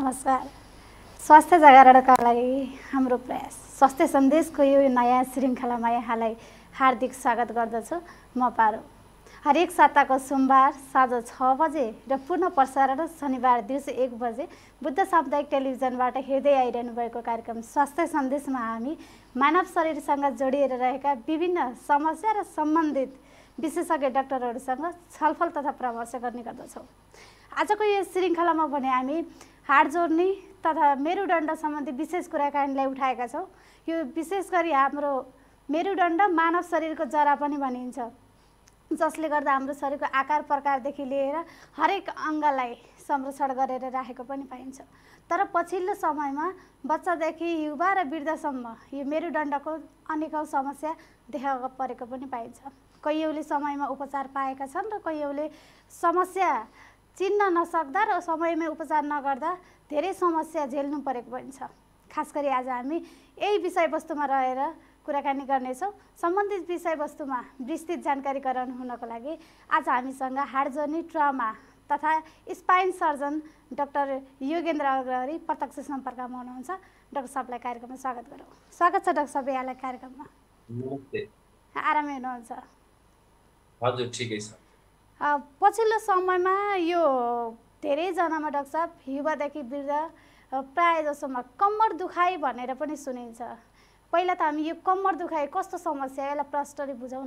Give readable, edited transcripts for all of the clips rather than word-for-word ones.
नमस्कार। स्वास्थ्य जागरणका लागि हाम्रो प्रयास स्वास्थ्य सन्देशको यो नयाँ श्रृङ्खलामा यहाँलाई हार्दिक स्वागत गर्दछु। म पारो। हरेक साताको सोमबार साँझ 6 बजे र पुनः प्रसारण शनिबार दिउँसो 1 बजे बुद्ध सामुदायिक टेलिभिजनबाट हेर्दै आइरहनु भएको कार्यक्रम स्वास्थ्य सन्देशमा हामी मानव शरीरसँग जोडिएर रहेका विभिन्न समस्या र सम्बन्धित विशेषज्ञ डाक्टरहरूसँग छलफल तथा परामर्श गर्ने गर्दछौँ। आजको यो श्रृङ्खलामा भने हामी हाड जोड्ने तथा मेरुदण्ड सम्बन्धी विशेष कुराकानीलाई उठाएका छौँ। यो विशेष गरी हाम्रो मेरुदण्ड मानव शरीरको जरा पनि भनिन्छ, जसले गर्दा हाम्रो शरीरको आकार प्रकारदेखि लिएर हरेक अङ्गलाई संरक्षण गरेर राखेको पनि पाइन्छ। तर पछिल्लो समयमा बच्चादेखि युवा र वृद्धसम्म यो मेरुदण्डको अनेकौँ समस्या देखा परेको पनि पाइन्छ। कैयौँले समयमा उपचार पाएका छन् र कैयौँले समस्या चिन्न नसक्दा र समयमै उपचार नगर्दा धेरै समस्या झेल्नु परेको पनि छ। खास गरी आज हामी यही विषयवस्तुमा रहेर कुराकानी गर्नेछौँ। सम्बन्धित विषयवस्तुमा विस्तृत जानकारी गराउनु हुनको लागि आज हामीसँग हाड जोड्ने ट्रमा तथा spine surgeon doctor Yogendra Agrahari प्रत्यक्ष सम्पर्कमा हुनुहुन्छ। डाक्टर साहबलाई कार्यक्रममा स्वागत गरौँ। स्वागत छ डाक्टर साहब यहाँलाई कार्यक्रममा। नमस्ते। आरामै हुनुहुन्छ? हजुर ठिकै छ। पछिल्लो समयमा यो धेरैजनामा डाक्टर साहब युवादेखि वृद्ध प्राय जसोमा कम्मर दुखाइ भनेर पनि सुनिन्छ। पहिला त हामी यो कम्मर दुखाइ कस्तो समस्या यसलाई प्रष्टरी बुझाउँ न।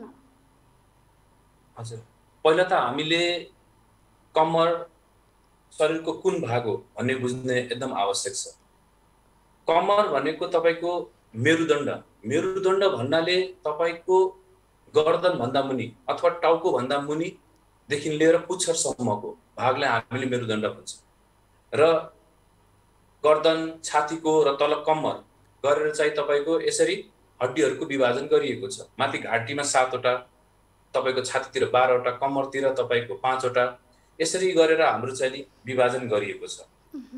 हजुर, पहिला त हामीले कम्मर शरीरको कुन भाग हो भन्ने बुझ्ने एकदम आवश्यक छ। कम्मर भनेको तपाईको मेरुदण्ड भन्नाले तपाईको गर्दन भन्दा मुनि अथवा टाउको भन्दा मुनि देखि लिएर पुच्छरसम्मको भागलाई हामीले मेरुदण्ड भन्छौँ। र गर्दन, छातीको र तल कम्मर गरेर चाहिँ तपाईको यसरी हड्डीहरूको विभाजन गरिएको छ। माथि घाँटीमा 7 वटा, तपाईको छातीतिर 12 वटा, कम्मरतिर तपाईको 5 वटा, यसरी गरेर हाम्रो चाहिँ विभाजन गरिएको छ।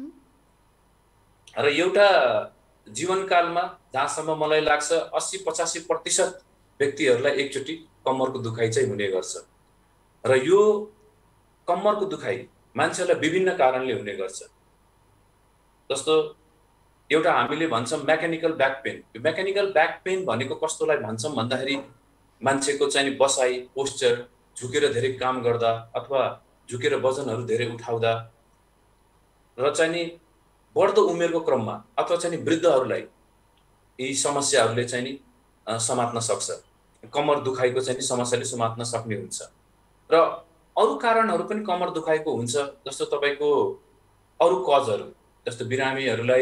र एउटा जीवनकालमा जहाँसम्म मलाई लाग्छ 80-85% व्यक्तिहरूलाई एकचोटि कम्मरको दुखाइ चाहिँ हुने गर्छ। र यो कम्मरको दुखाइ मान्छेलाई विभिन्न कारणले हुने गर्छ। जस्तो एउटा हामीले भन्छौँ मेकानिकल ब्याक पेन। यो मेकानिकल ब्याक पेन भनेको कस्तोलाई भन्छौँ भन्दाखेरि मान्छेको चाहिँ बसाइ, पोस्चर, झुकेर धेरै काम गर्दा अथवा झुकेर वजनहरू धेरै उठाउँदा र चाहिँ बढ्दो उमेरको क्रममा अथवा चाहिँ वृद्धहरूलाई यी समस्याहरूले चाहिँ समात्न सक्छ। कम्मर दुखाइको चाहिँ समस्याले समात्न सक्ने हुन्छ। र अरू कारणहरू पनि कम्मर दुखाइको हुन्छ। जस्तो तपाईको अरू कजहरू, जस्तो बिरामीहरूलाई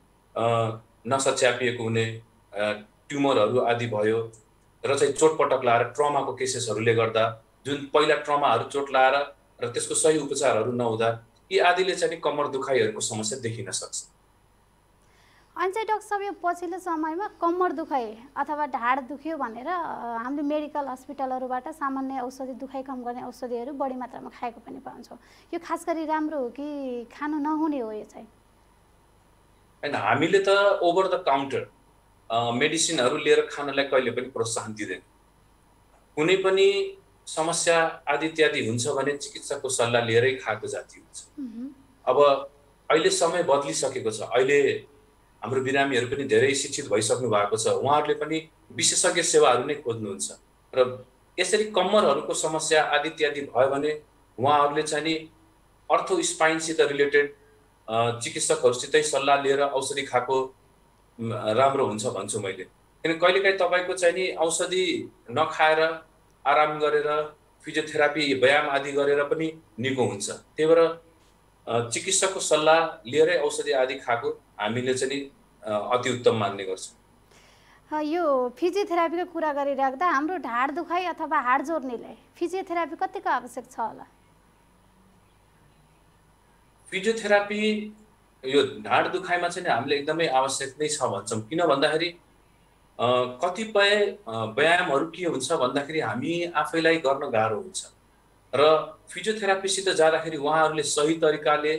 नसा च्यापिएको हुने, ट्युमरहरू आदि भयो र चाहिँ चोटपटक लाएर ट्रमाको केसेसहरूले गर्दा, जुन पहिला ट्रमाहरू चोट लाएर र त्यसको सही उपचारहरू नहुँदा यी आदिले चाहिँ कम्मर दुखाइहरूको समस्या देखिन सक्छ। अनि चाहिँ डाक्टर साहब यो पछिल्लो समयमा कम्मर दुखाइ अथवा ढाड दुख्यो भनेर हामीले मेडिकल हस्पिटलहरूबाट सामान्य औषधि दुखाइ कम गर्ने औषधिहरू बढी मात्रामा खाएको पनि पाउँछौँ। यो खास गरी राम्रो हो कि खानु नहुने हो यो चाहिँ? हैन, हामीले त ओभर द काउन्टर मेडिसिनहरू लिएर खानलाई कहिले पनि प्रोत्साहन दिँदैन। कुनै पनि समस्या आदि इत्यादि हुन्छ भने चिकित्सकको सल्लाह लिएरै खाएको जाति हुन्छ। अब अहिले समय बदलिसकेको छ। अहिले हाम्रो बिरामीहरू पनि धेरै शिक्षित भइसक्नु भएको छ। उहाँहरूले पनि विशेषज्ञ सेवाहरू नै खोज्नुहुन्छ। र यसरी कम्मरहरूको समस्या आदि इत्यादि भयो भने उहाँहरूले चाहिँ अर्थो स्पाइनसित रिलेटेड चिकित्सकहरूसितै सल्लाह लिएर औषधि खाएको राम्रो हुन्छ भन्छु मैले। किन कहिलेकाहीँ तपाईँको चाहिँ नि औषधि नखाएर आराम गरेर फिजियोथेरापी, व्यायाम आदि गरेर पनि निको हुन्छ। त्यही भएर चिकित्सकको सल्लाह लिएरै औषधि आदि खाएको हामीले चाहिँ अति उत्तम मान्ने गर्छौँ। यो फिजियोथेरापीको कुरा गरिराख्दा हाम्रो ढाड दुखाइ अथवा हाड जोड्नेलाई फिजियोथेरापी कतिको आवश्यक छ होला? फिजियोथेरापी यो ढाड दुखाइमा चाहिँ हामीले एकदमै आवश्यक नै छ भन्छौँ। किन भन्दाखेरि कतिपय व्यायामहरू के हुन्छ भन्दाखेरि हामी आफैलाई गर्न गाह्रो हुन्छ र फिजियोथेरापीसित जाँदाखेरि उहाँहरूले सही तरिकाले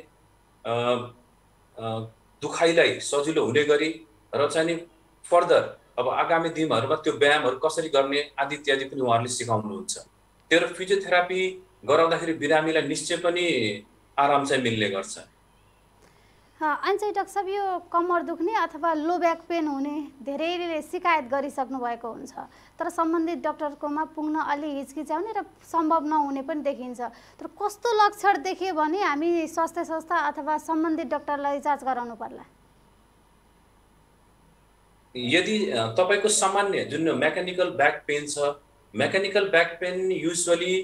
दुखाइलाई सजिलो हुने गरी र चाहिँ फर्दर अब आगामी दिनहरूमा त्यो व्यायामहरू कसरी गर्ने आदि इत्यादि पनि उहाँहरूले सिकाउनुहुन्छ। त्यो फिजियोथेरापी गराउँदाखेरि बिरामीलाई निश्चय पनि आराम चाहिँ मिल्ने गर्छ। अनि चाहिँ डाक्टर साहब यो कम्मर दुख्ने अथवा लो ब्याक पेन हुने धेरैले शिकायत गरिसक्नु भएको हुन्छ, तर सम्बन्धित डाक्टरकोमा पुग्न अलि हिचकिचाउने र सम्भव नहुने पनि देखिन्छ। तर कस्तो लक्षण देखियो भने हामी स्वास्थ्य संस्था अथवा सम्बन्धित डाक्टरलाई जाँच गराउनु पर्ला? यदि तपाईको सामान्य जुन मेकानिकल ब्याक पेन छ, मेकानिकल ब्याक पेन युजुअली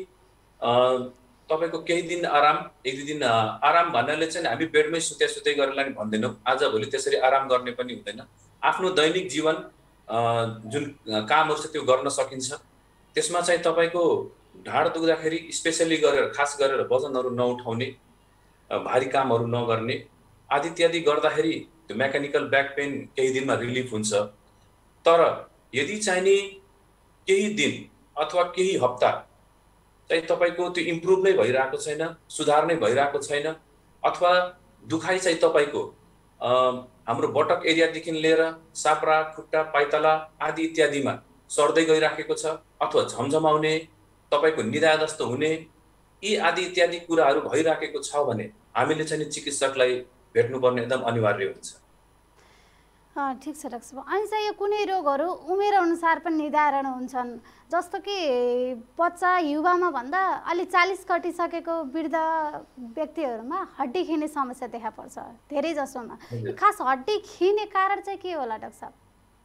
तपाईको केही दिन आराम, एक दुई दिन आराम भन्नाले चाहिँ हामी बेडमै सुत्दै गर्नलाई भन्दैनौँ। आज भोलि त्यसरी आराम गर्ने पनि हुँदैन। आफ्नो दैनिक जीवन जुन कामहरू छ त्यो गर्न सकिन्छ। त्यसमा चाहिँ तपाईको ढाड दुख्दाखेरि स्पेसली गरेर खास गरेर वजनहरू नउठाउने, भारी कामहरू नगर्ने आदि इत्यादि गर्दाखेरि त्यो मेकानिकल ब्याक पेन केही दिनमा रिलिफ हुन्छ। तर यदि चाहिँ नि केही दिन अथवा केही हप्ता चाहिँ तपाईको त्यो इम्प्रुभ नै भइरहेको छैन, सुधार नै भइरहेको छैन, अथवा दुखाइ चाहिँ तपाईको हाम्रो बटक एरियादेखि लिएर साप्रा, खुट्टा, पाइतला आदि इत्यादिमा सर्दै गइराखेको छ, अथवा झमझमाउने, तपाईको निदा जस्तो हुने, यी आदि इत्यादि कुराहरू भइराखेको छ भने हामीले चाहिँ चिकित्सकलाई भेट्नुपर्ने एकदम अनिवार्य हुन्छ। ठिक छ डाक्टर साहब। अनि चाहिँ यो कुनै रोगहरू उमेर अनुसार पनि निर्धारण हुन्छन्, जस्तो कि बच्चा युवामा भन्दा अलि 40 कटिसकेको वृद्ध व्यक्तिहरूमा हड्डी खिने समस्या देखा पर्छ धेरै जसोमा। खास हड्डी खिने कारण चाहिँ के होला डाक्टर साहब?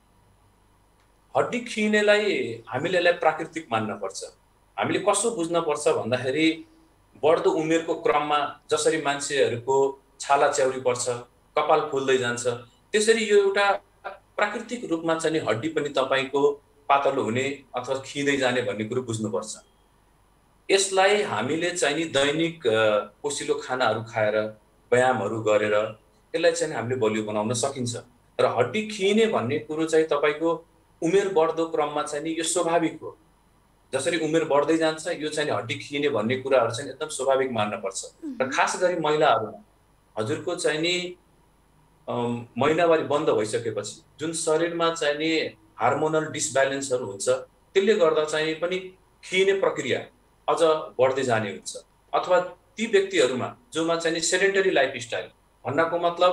हड्डी खिनेलाई हामीले यसलाई प्राकृतिक मान्न पर्छ। हामीले कसो बुझ्न पर्छ भन्दाखेरि बढ्दो उमेरको क्रममा जसरी मान्छेहरूको छाला च्याउरी पर्छ, कपाल फुल्दै जान्छ, त्यसरी यो एउटा प्राकृतिक रूपमा चाहिँ हड्डी पनि तपाईको पातलो हुने अथवा खिँदै जाने भन्ने कुरो बुझ्नुपर्छ। यसलाई हामीले चाहिँ नि दैनिक पोषिलो खानाहरू खाएर, व्यायामहरू गरेर यसलाई चाहिँ हामीले बलियो बनाउन सकिन्छ। र हड्डी खिने भन्ने कुरो चाहिँ तपाईको उमेर बढ्दो क्रममा चाहिँ नि यो स्वाभाविक हो। जसरी उमेर बढ्दै जान्छ यो चाहिँ हड्डी खिने भन्ने कुराहरू चाहिँ एकदम स्वाभाविक मान्न पर्छ। र खास गरी महिलाहरूमा हजुरको चाहिँ नि महिनावारी बन्द भइसकेपछि जुन शरीरमा चाहिँ नि हार्मोनल डिसब्यालेन्सहरू हुन्छ, त्यसले गर्दा चाहिँ पनि खिने प्रक्रिया अझ बढ्दै जाने हुन्छ। अथवा ती व्यक्तिहरूमा जोमा चाहिँ नि सेडेन्टरी लाइफस्टाइल भन्नको मतलब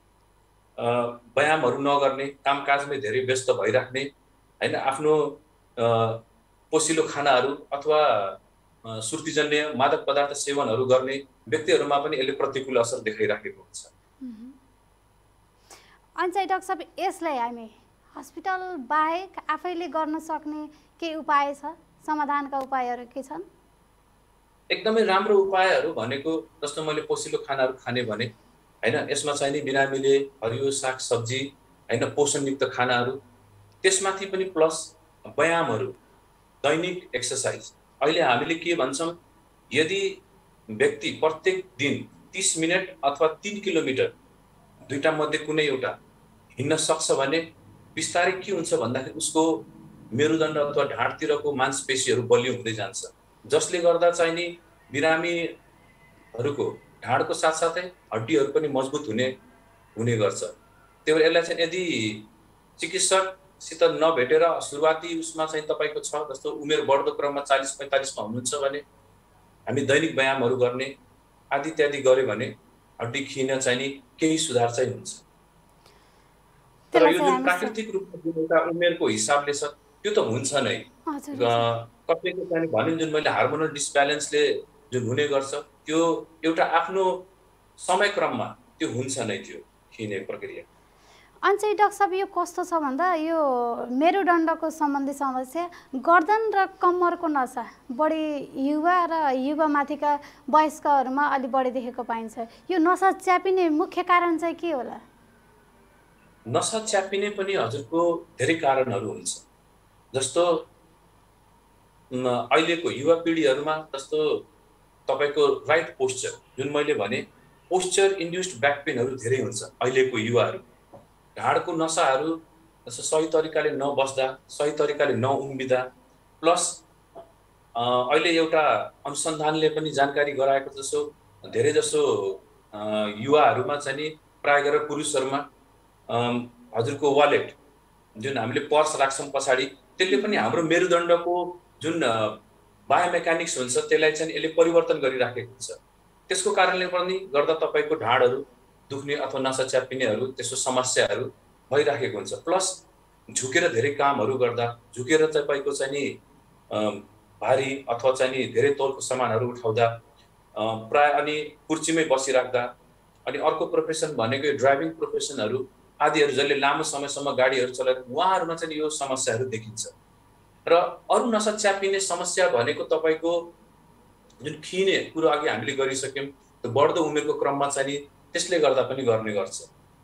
व्यायामहरू नगर्ने, कामकाजमै धेरै व्यस्त भइराख्ने, हैन, आफ्नो पोषिलो खानाहरू अथवा सुर्तीजन्य मादक पदार्थ सेवनहरू गर्ने व्यक्तिहरूमा पनि यसले प्रतिकूल असर देखाइराखेको हुन्छ। अनि चाहिँ डाक्टर साहब यसलाई हामी हस्पिटल बाहेक आफैले गर्न सक्ने के उपाय छ, समाधानका उपायहरू के छन्? एकदमै राम्रो उपायहरू भनेको जस्तो मैले पोषिलो खानाहरू खाने भने, हैन, यसमा चाहिँ नि बिरामीले हरियो साग सब्जी, हैन, पोषणयुक्त खानाहरू, त्यसमाथि पनि प्लस व्यायामहरू, दैनिक एक्सर्साइज। अहिले हामीले के भन्छौँ, यदि व्यक्ति प्रत्येक दिन 30 मिनट अथवा 3 किलोमिटर दुईटा मध्ये कुनै एउटा हिँड्न सक्छ भने बिस्तारै के हुन्छ भन्दाखेरि उसको मेरुदण्ड अथवा ढाडतिरको मांसपेशीहरू बलियो हुँदै जान्छ, जसले गर्दा चाहिँ नि बिरामीहरूको ढाडको साथसाथै हड्डीहरू पनि मजबुत हुने गर्छ। त्यही भएर यसलाई चाहिँ यदि चिकित्सकसित नभेटेर सुरुवाती उसमा चाहिँ तपाईको छ जस्तो उमेर बढ्दो क्रममा 40-45 मा हुनुहुन्छ भने हामी दैनिक व्यायामहरू गर्ने आदि इत्यादि गरे भने हड्डी खिन चाहिँ नि केही सुधार चाहिँ हुन्छ। तर यो जुन प्राकृतिक रूपमा जुन एउटा उमेरको हिसाबले छ त्यो त हुन्छ नै। कसैको चाहिँ भने जुन मैले हार्मोनल डिसब्यालेन्सले जुन हुने गर्छ त्यो एउटा आफ्नो समयक्रममा त्यो हुन्छ नै त्यो खिने प्रक्रिया। अनि चाहिँ डाक्टर साहब यो कस्तो छ भन्दा यो मेरुदण्डको सम्बन्धी समस्या गर्दन र कम्मरको नसा बढी युवा र युवामाथिका वयस्कहरूमा अलि बढी देखेको पाइन्छ। यो नसा च्यापिने मुख्य कारण चाहिँ के होला? नसा च्यापिने पनि हजुरको धेरै कारणहरू हुन्छ। जस्तो अहिलेको युवा पिँढीहरूमा जस्तो तपाईको राइट पोस्चर जुन मैले भने पोस्चर इन्ड्युस्ड ब्याक पेनहरू धेरै हुन्छ। अहिलेको युवाहरू ढाडको नसाहरू जस्तो सही तरिकाले नबस्दा, सही तरिकाले नउम्बिदा, प्लस अहिले एउटा अनुसन्धानले पनि जानकारी गराएको जसो धेरै जसो युवाहरूमा चाहिँ नि प्राय गरेर पुरुषहरूमा हजुरको वालेट जुन हामीले पर्स राख्छौँ पछाडि, त्यसले पनि हाम्रो मेरुदण्डको जुन बायोमेकानिक्स हुन्छ त्यसलाई चाहिँ यसले परिवर्तन गरिराखेको हुन्छ। त्यसको कारणले पनि गर्दा तपाईको ढाडहरू दुख्ने अथवा नसा च्यापिनेहरू त्यसको समस्याहरू भइराखेको हुन्छ। प्लस झुकेर धेरै कामहरू गर्दा, झुकेर तपाईँको चाहिँ नि भारी अथवा चाहिँ नि धेरै तौलको सामानहरू उठाउँदा प्राय अनि कुर्चीमै बसिराख्दा, अनि अर्को प्रोफेसन भनेको ड्राइभिङ प्रोफेसनहरू आदिहरू जसले लामो समयसम्म गाडीहरू चलाएर उहाँहरूमा चाहिँ यो समस्याहरू देखिन्छ। र अरू नसा च्यापिने समस्या भनेको तपाईँको जुन खिने कुरो अघि हामीले गरिसक्यौँ, त्यो बढ्दो उमेरको क्रममा चाहिँ त्यसले गर्दा पनि गर्ने गर्छ।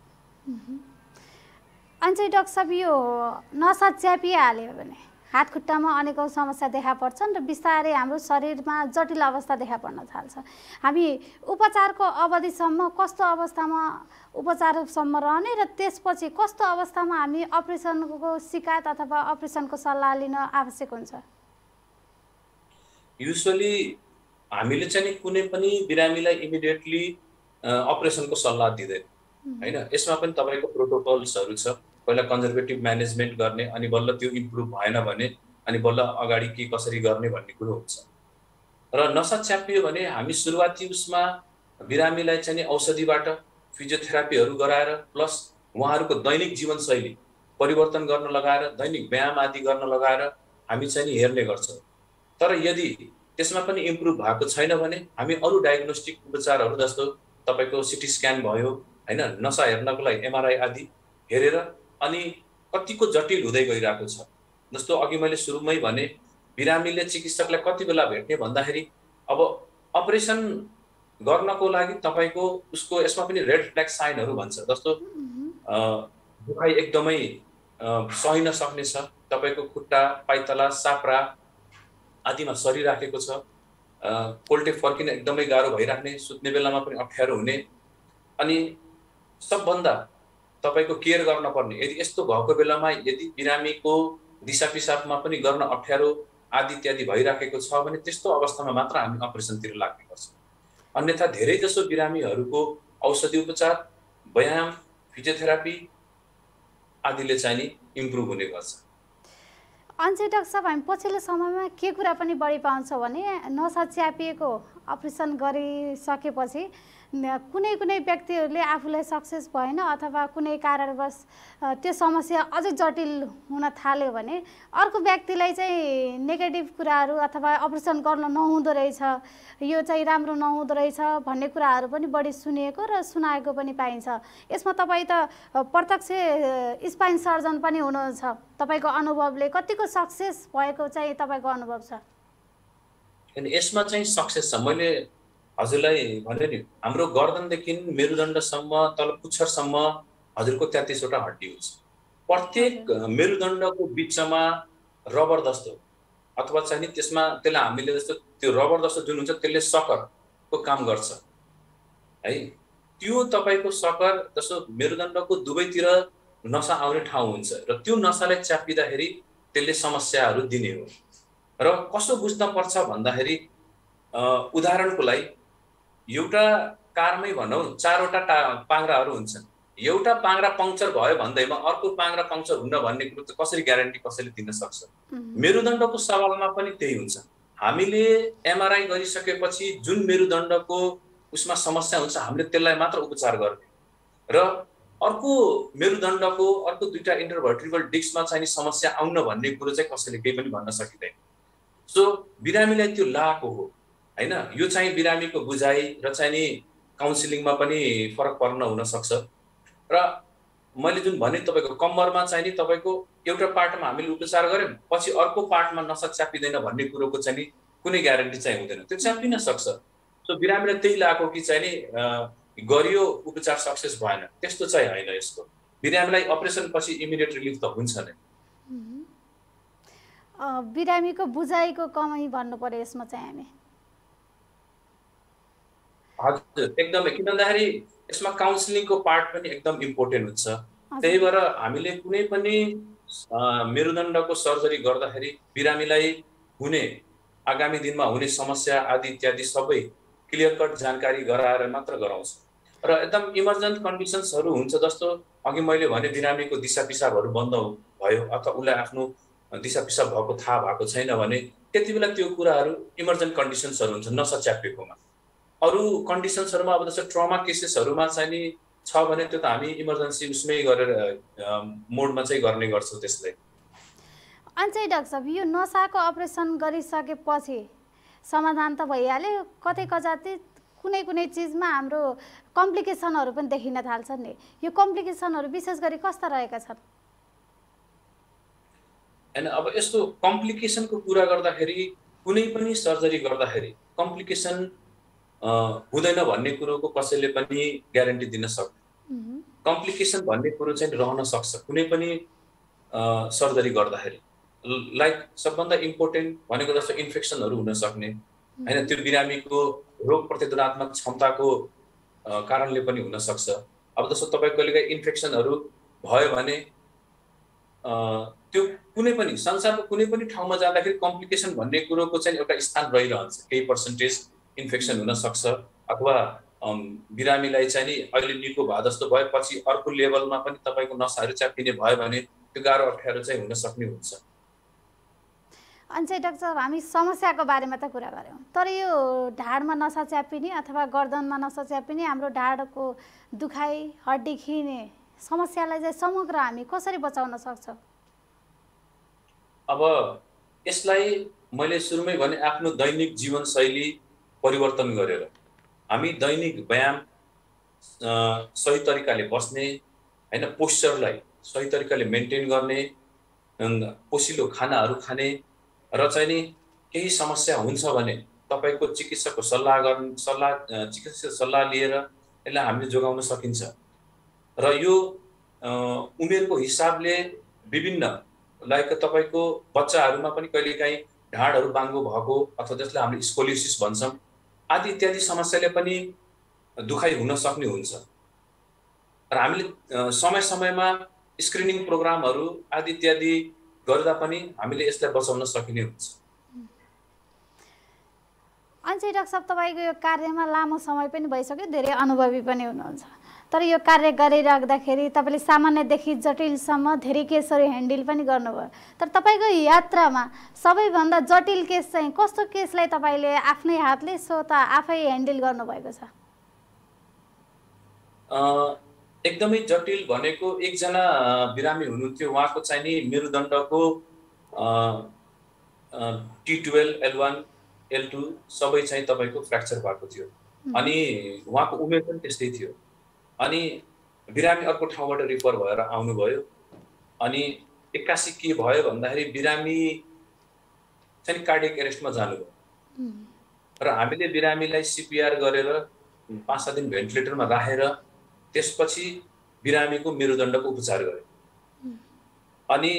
अनि चाहिँ डाक्टर साहब यो नसा च्यापिहाल्यो भने हात खुट्टामा अनेकौँ समस्या देखा पर्छन् र बिस्तारै हाम्रो शरीरमा जटिल अवस्था देखा पर्न थाल्छ। हामी उपचारको अवधिसम्म कस्तो अवस्थामा उपचारसम्म रहने र त्यसपछि कस्तो अवस्थामा हामी अपरेसनको शिकायत अथवा अपरेसनको सल्लाह लिन आवश्यक हुन्छ? युजुअली हामीले चाहिँ कुनै पनि बिरामीलाई इमिडिएटली अपरेसनको सल्लाह दिँदैन हैन। यसमा पनि तपाईँको प्रोटोकल्सहरू छ। पहिला कन्जर्भेटिभ म्यानेजमेन्ट गर्ने, अनि बल्ल त्यो इम्प्रुभ भएन भने अनि बल्ल अगाडि के कसरी गर्ने भन्ने कुरो हुन्छ। र नसा च्यापियो भने हामी सुरुवाती उसमा बिरामीलाई चाहिँ औषधिबाट फिजियोथेरापीहरू गराएर प्लस उहाँहरूको दैनिक जीवनशैली परिवर्तन गर्न लगाएर, दैनिक व्यायाम आदि गर्न लगाएर हामी चाहिँ हेर्ने गर्छौँ। तर यदि त्यसमा पनि इम्प्रुभ भएको छैन भने हामी अरू डायग्नोस्टिक उपचारहरू जस्तो तपाईँको सिटी स्क्यान भयो हैन, नसा हेर्नको लागि एमआरआई आदि हेरेर अनि कतिको जटिल हुँदै गइरहेको छ। जस्तो अघि मैले सुरुमै भने बिरामीले चिकित्सकलाई कति बेला भेट्ने भन्दाखेरि अब अपरेसन गर्नको लागि तपाईँको उसको यसमा पनि रेड फ्ल्याग साइनहरू भन्छ। जस्तो दुखाइ एकदमै सही नसक्ने छ, तपाईँको खुट्टा, पाइतला, साप्रा आदिमा सरिराखेको छ, कोल्टे फर्किन एकदमै गाह्रो भइराख्ने, सुत्ने बेलामा पनि अप्ठ्यारो हुने, अनि सबभन्दा तपाईँको केयर गर्न पर्ने यदि यस्तो भएको बेलामा यदि बिरामीको दिशा पिसाबमा पनि गर्न अप्ठ्यारो आदि इत्यादि भइराखेको छ भने त्यस्तो अवस्थामा मात्र हामी अपरेसनतिर लाग्ने गर्छौँ। अन्यथा धेरै जसो बिरामीहरूको औषधि उपचार, व्यायाम, फिजियोथेरापी आदिले चाहिँ नि इम्प्रुभ हुने गर्छ। अनि चाहिँ डाक्टर साहब हामी पछिल्लो समयमा के कुरा पनि बढी पाउँछौँ भने नसा च्यापिएको अपरेसन गरिसकेपछि कुनै कुनै व्यक्तिहरूले आफूलाई सक्सेस भएन अथवा कुनै कारणवश त्यो समस्या अझै जटिल हुन थाल्यो भने अर्को व्यक्तिलाई चाहिँ नेगेटिभ कुराहरू अथवा अपरेसन गर्न नहुँदो रहेछ, यो चाहिँ राम्रो नहुँदो रहेछ भन्ने कुराहरू पनि बढी सुनिएको र सुनाएको पनि पाइन्छ। यसमा तपाईँ त प्रत्यक्ष स्पाइन सर्जन पनि हुनुहुन्छ, तपाईँको अनुभवले कतिको सक्सेस भएको चाहिँ तपाईँको अनुभव छ? यसमा चाहिँ सक्सेस छ। मैले हजुरलाई भने नि हाम्रो गर्दनदेखि मेरुदण्डसम्म तल पुच्छरसम्म हजुरको 33 वटा हड्डी हुन्छ। प्रत्येक मेरुदण्डको बिचमा रबर जस्तो अथवा चाहिँ नि त्यसमा त्यसलाई हामीले जस्तो त्यो रबर जस्तो जुन हुन्छ त्यसले सकरको काम गर्छ है। त्यो तपाईँको सकर जस्तो मेरुदण्डको दुवैतिर नसा आउने ठाउँ हुन्छ र त्यो नसालाई च्यापिँदाखेरि त्यसले समस्याहरू दिने हो। र कसो बुझ्न पर्छ भन्दाखेरि उदाहरणको लागि एउटा कारमै भनौँ 4 वटा पाङ्ग्राहरू हुन्छन्, एउटा पाङ्ग्रा पङ्क्चर भयो भन्दैमा अर्को पाङ्ग्रा पङ्क्चर हुन्न भन्ने कुरो त कसरी ग्यारेन्टी कसैले दिन सक्छ? मेरुदण्डको सवालमा पनि त्यही हुन्छ। हामीले एमआरआई गरिसकेपछि जुन मेरुदण्डको उसमा समस्या हुन्छ हामीले त्यसलाई मात्र उपचार गर्ने र अर्को मेरुदण्डको अर्को दुईटा इन्टरभर्टिब्रल डिस्कमा चाहिँ समस्या आउन भन्ने कुरो चाहिँ कसैले केही पनि भन्न सकिँदैन। सो बिरामीलाई त्यो लागेको हो हैन। यो चाहिँ बिरामीको बुझाइ र चाहिँ नि काउन्सिलिङमा पनि फरक पर्न हुन सक्छ। र मैले जुन भने तपाईँको कम्मरमा चाहिँ नि तपाईँको एउटा पार्टमा हामीले उपचार गर्यौँ पछि अर्को पार्टमा नसा च्यापिँदैन भन्ने कुरोको चाहिँ नि कुनै ग्यारेन्टी चाहिँ हुँदैन, त्यो च्यापिन सक्छ। सो बिरामीलाई त्यही लागेको कि चाहिँ नि गरियो उपचार सक्सेस भएन, त्यस्तो चाहिँ होइन। यसको बिरामीलाई अपरेसन पछि इमिडिएट रिलिफ त हुन्छ नै। बिरामीको बुझाइको कमी भन्नु पर्यो यसमा चाहिँ हामी। हजुर एकदमै, किन भन्दाखेरि यसमा काउन्सिलिङको पार्ट पनि एकदम इम्पोर्टेन्ट हुन्छ। त्यही भएर हामीले कुनै पनि मेरुदण्डको सर्जरी गर्दाखेरि बिरामीलाई हुने आगामी दिनमा हुने समस्या आदि इत्यादि सबै क्लियर कट जानकारी गराएर मात्र गराउँछ। र एकदम इमर्जेन्ट कन्डिसन्सहरू हुन्छ, जस्तो अघि मैले भने बिरामीको दिशा पिसाबहरू बन्द भयो अथवा उसलाई आफ्नो दिशा पिसाब भएको थाहा भएको छैन भने त्यति बेला त्यो कुराहरू इमर्जेन्ट कन्डिसन्सहरू हुन्छ नसा च्यापिएकोमा। अरू कन्डिसन्सहरूमा अब जस्तो ट्रमा केसेसहरूमा चाहिँ नि छ भने त्यो त हामी इमर्जेन्सी उसमै गरेर मोडमा चाहिँ गर्ने गर्छौँ त्यसलाई। अनि चाहिँ डाक्टर साहब यो नसाको अपरेसन गरिसकेपछि समाधान त भइहाल्यो, कतै कजाति कुनै कुनै चिजमा हाम्रो कम्प्लिकेसनहरू पनि देखिन थाल्छन् नि, यो कम्प्लिकेसनहरू विशेष गरी कस्ता रहेका छन्? हैन, अब यस्तो कम्प्लिकेसनको कुरा गर्दाखेरि कुनै पनि सर्जरी गर्दाखेरि कम्प्लिकेसन हुँदैन भन्ने कुरोको कसैले पनि ग्यारेन्टी दिन सक्दैन। कम्प्लिकेसन भन्ने कुरो चाहिँ रहन सक्छ कुनै पनि सर्जरी गर्दाखेरि। लाइक सबभन्दा इम्पोर्टेन्ट भनेको जस्तो इन्फेक्सनहरू हुन सक्ने हैन, त्यो बिरामीको रोग प्रतिरोधात्मक क्षमताको कारणले पनि हुन सक्छ। अब जस्तो तपाईको कहिलेकाहीँ इन्फेक्सनहरू भयो भने त्यो कुनै पनि संसारको कुनै पनि ठाउँमा जाँदाखेरि कम्प्लिकेसन भन्ने कुरोको चाहिँ एउटा स्थान रहिरहन्छ। केही पर्सेन्टेज इन्फेक्सन हुन सक्छ अथवा बिरामीलाई चाहिँ नि अहिले निको भए जस्तो भएपछि अर्को लेभलमा पनि तपाईको नसाहरू च्यापिने भयो भने त्यो गाह्रो अप्ठ्यारो चाहिँ हुन सक्ने हुन्छ। अनि चाहिँ डाक्टर साहब हामी समस्याको बारेमा त कुरा गऱ्यौँ, तर यो ढाडमा नसा च्यापिने अथवा गर्दनमा नसा च्यापिने हाम्रो ढाडको दुखाइ हड्डी खिने समस्यालाई चाहिँ समग्र हामी कसरी बचाउन सक्छौँ? अब यसलाई मैले सुरुमै भने आफ्नो दैनिक जीवनशैली परिवर्तन गरेर हामी दैनिक व्यायाम सही तरिकाले बस्ने हैन, पोस्चरलाई सही तरिकाले मेन्टेन गर्ने, पोसिलो खानाहरू खाने र चाहिँ नि केही समस्या हुन्छ भने तपाईको चिकित्सकको चिकित्सक सल्लाह लिएर यसलाई हामीले जोगाउन सकिन्छ। र यो उमेरको हिसाबले विभिन्न लाइक तपाईको बच्चाहरूमा पनि कहिलेकाहीँ ढाडहरू बाङ्गो भएको अथवा जसलाई हामीले स्कोलियोसिस भन्छौँ आदि इत्यादि समस्याले पनि दुखाइ हुन सक्ने हुन्छ। र हामीले समय समयमा स्क्रिनिङ प्रोग्रामहरू आदि इत्यादि गर्दा पनि हामीले यसलाई बचाउन सकिने हुन्छ। अनि चाहिँ डाक्टर साहब तपाईँको यो कार्यमा लामो समय पनि भइसक्यो, धेरै अनुभवी पनि हुनुहुन्छ, तर यो कार्य गरिराख्दाखेरि तपाईँले सामान्यदेखि जटिलसम्म धेरै केसहरू ह्यान्डल पनि गर्नुभयो, तर तपाईँको यात्रामा सबैभन्दा जटिल केस चाहिँ कस्तो केसलाई तपाईँले आफ्नै हातले स्वतः आफै ह्यान्डल गर्नुभएको छ? एकदमै जटिल भनेको एकजना बिरामी हुनुहुन्थ्यो, उहाँको चाहिँ नि मेरुदण्डको T12, L1, L2 सबै चाहिँ तपाईको फ्र्याक्चर भएको थियो अनि उहाँको उमेर पनि त्यस्तै थियो। अनि बिरामी अर्को ठाउँबाट रिफर भएर आउनुभयो अनि 81 के भयो भन्दाखेरि बिरामी चाहिँ कार्डियक एरेस्टमा जानुभयो र हामीले बिरामीलाई CPR गरेर 5-7 दिन भेन्टिलेटरमा राखेर त्यसपछि बिरामीको मेरुदण्डको उपचार गरे। अनि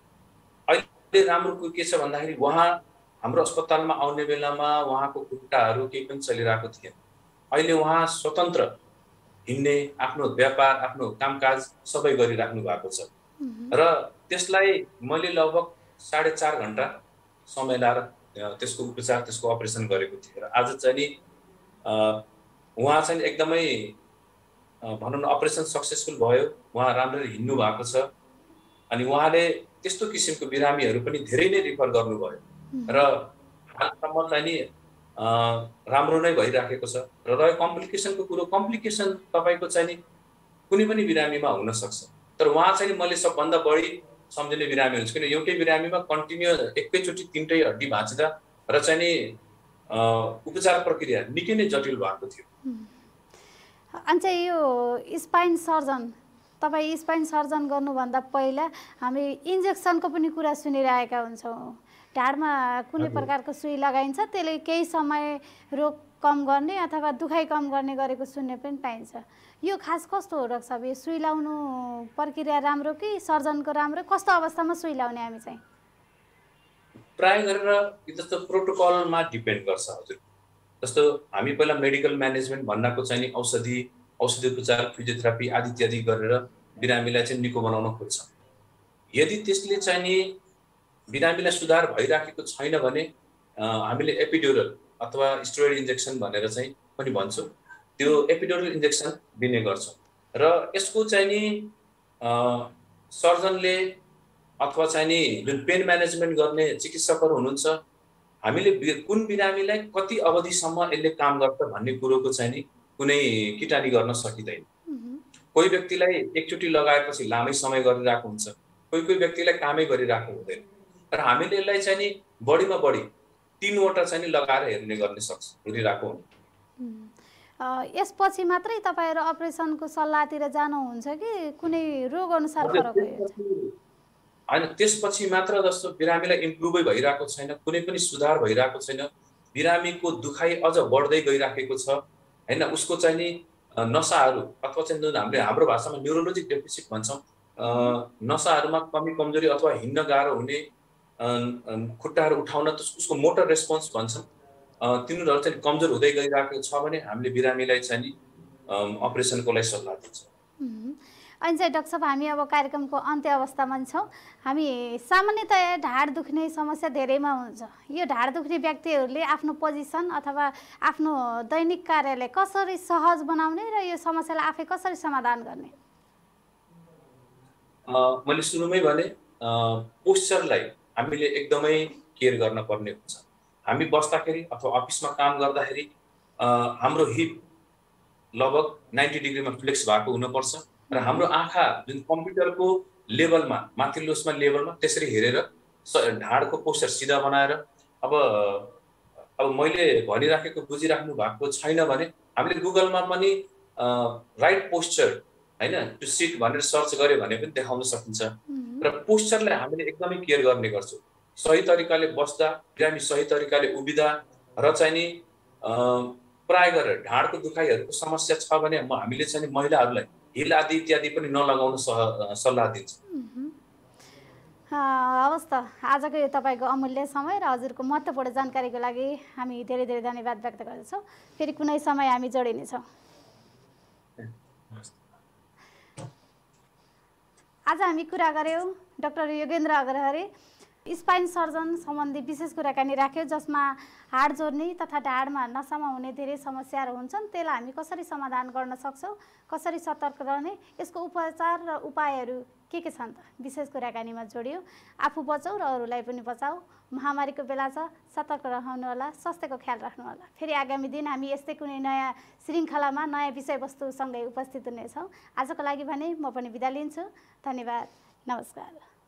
अहिले राम्रो कुरो के छ भन्दाखेरि उहाँ हाम्रो अस्पतालमा आउने बेलामा उहाँको खुट्टाहरू केही पनि चलिरहेको थिएन। अहिले उहाँ स्वतन्त्र हिँड्ने, आफ्नो व्यापार, आफ्नो कामकाज सबै गरिराख्नु भएको छ र त्यसलाई मैले लगभग 4.5 घण्टा समय लाएर त्यसको उपचार, त्यसको अपरेसन गरेको थिएँ र आज चाहिँ नि उहाँ चाहिँ एकदमै भनौँ न अपरेसन सक्सेसफुल भयो, उहाँ राम्ररी हिँड्नु भएको छ अनि उहाँले त्यस्तो किसिमको बिरामीहरू पनि धेरै नै रिफर गर्नुभयो र हालसम्म चाहिँ नि राम्रो नै भइराखेको छ। र रह्यो कम्प्लिकेसनको कुरो, कम्प्लिकेसन तपाईको चाहिँ नि कुनै पनि बिरामीमा हुन सक्छ, तर उहाँ चाहिँ मैले सबभन्दा बढी सम्झिने बिरामी हुन्छ किन एउटै बिरामीमा कन्टिन्युअस एकैचोटि 3टै हड्डी भाँच्दा र चाहिँ नि उपचार प्रक्रिया निकै नै जटिल भएको थियो। अनि चाहिँ यो स्पाइन सर्जन, तपाईँ स्पाइन सर्जन गर्नुभन्दा पहिला हामी इन्जेक्सनको पनि कुरा सुनिरहेका हुन्छौँ। ढाडमा कुनै प्रकारको सुई लगाइन्छ, त्यसले केही समय रोग कम गर्ने अथवा दुखाइ कम गर्ने गरेको सुन्ने पनि पाइन्छ। यो खास कस्तो हो डाक्टर साहब? यो सुई लाउनु प्रक्रिया राम्रो कि सर्जनको राम्रो? कस्तो अवस्थामा सुई लाउने हामी चाहिँ? प्राय गरेर जस्तो प्रोटोकलमा डिपेन्ड गर्छ हजुर। जस्तो हामी पहिला मेडिकल म्यानेजमेन्ट भन्नाको चाहिँ नि औषधि उपचार, फिजियोथेरापी आदि इत्यादि गरेर बिरामीलाई चाहिँ निको बनाउन खोज्छौँ। यदि त्यसले चाहिँ नि बिरामीलाई सुधार भइराखेको छैन भने हामीले एपिड्युरल अथवा स्टेरोइड इन्जेक्सन भनेर चाहिँ पनि भन्छौँ, त्यो एपिड्युरल इन्जेक्सन दिने गर्छौँ र यसको चाहिँ नि सर्जनले अथवा चाहिँ नि जुन पेन म्यानेजमेन्ट गर्ने चिकित्सकहरू हुनुहुन्छ हामीले कुन बिरामीलाई कति अवधिसम्म यसले काम गर्छ भन्ने कुरोको चाहिँ नि कुनै किटानी गर्न सकिँदैन। कोही व्यक्तिलाई एकचोटि लगाएपछि लामै समय गरिरहेको हुन्छ, कोही व्यक्तिलाई कामै गरिरहेको हुँदैन। र हामीले यसलाई चाहिँ नि बढीमा बढी 3 वटा चाहिँ नि लगाएर हेरिरहेको हुन्छ। यसपछि मात्रै तपाईहरु अपरेसनको सल्लाहतिर जानुहुन्छ कि कुनै रोग अनुसार फरक हुन्छ? हैन, त्यसपछि मात्र जस्तो बिरामीलाई इम्प्रुभै भइरहेको छैन, कुनै पनि सुधार भइरहेको छैन, बिरामीको दुखाइ अझ बढ्दै गइराखेको छ हैन। उसको चाहिँ नि नसाहरू अथवा चाहिँ जुन हाम्रो भाषामा न्युरोलोजिक डेफिसिट भन्छौँ, नसाहरूमा कमी कमजोरी अथवा हिँड्न गाह्रो हुने, खुट्टाहरू उठाउन उसको मोटर रेस्पोन्स भन्छौँ, तिनीहरू चाहिँ कमजोर हुँदै गइरहेको छ भने हामीले बिरामीलाई चाहिँ नि अपरेसनको लागि सल्लाह दिन्छौँ। अनि चाहिँ डाक्टर साहब, हामी अब कार्यक्रमको अन्त्य अवस्थामा छौँ। हामी सामान्यतया ढाड दुख्ने समस्या धेरैमा हुन्छ। यो ढाड दुख्ने व्यक्तिहरूले आफ्नो पोजिसन अथवा आफ्नो दैनिक कार्यलाई कसरी सहज बनाउने र यो समस्यालाई आफै कसरी समाधान गर्ने? मैले सुरुमै भने पोस्चरलाई हामीले एकदमै केयर गर्न पर्ने हुन्छ। हामी बस्दाखेरि अथवा अफिसमा काम गर्दाखेरि हाम्रो हिप लगभग 90 डिग्रीमा फ्लेक्स भएको हुनुपर्छ र हाम्रो आँखा जुन कम्प्युटरको लेभलमा माथिल्लोमा लेभलमा त्यसरी हेरेर ढाडको पोस्चर सिधा बनाएर अब मैले भनिराखेको बुझिराख्नु भएको छैन भने हामीले गुगलमा पनि राइट पोस्चर हैन टु सिट भनेर सर्च गरे भने पनि देखाउन सकिन्छ। र पोस्चरलाई हामीले एकदमै केयर गर्ने गर्छौँ। सही तरिकाले बस्दा, बिरामी सही तरिकाले उभिदा र चाहिँ नि प्राय गरेर ढाडको दुखाइहरूको समस्या छ भने हामीले चाहिँ नि महिलाहरूलाई हिल आदि इत्यादि पनि नलगाउन सल्लाह दिन्छौँ। हवस् त, आजको यो तपाईँको अमूल्य समय र हजुरको महत्त्वपूर्ण जानकारीको लागि हामी धेरै धेरै धन्यवाद व्यक्त गर्दछौँ। फेरि कुनै समय हामी जोडिनेछौँ। आज हामी कुरा गऱ्यौँ doctor Yogendra Agrahari spine surgeon सम्बन्धी विशेष कुराकानी राख्यौँ, जसमा हाड जोड्ने तथा ढाडमा नसामा हुने धेरै समस्याहरू हुन्छन्। त्यसलाई हामी कसरी समाधान गर्न सक्छौँ, कसरी सतर्क रहने, यसको उपचार र उपायहरू के छन् त विशेष कुराकानीमा जोडियो। आफू बचाऊ र अरूलाई पनि बचाऊ। महामारीको बेला छ, सतर्क रहनु होला, स्वास्थ्यको ख्याल राख्नु होला। फेरि आगामी दिन हामी यस्तै कुनै नयाँ श्रृङ्खलामा नयाँ विषयवस्तुसँगै उपस्थित हुनेछौँ। आजको लागि भने म पनि बिदा लिन्छु। धन्यवाद, नमस्कार।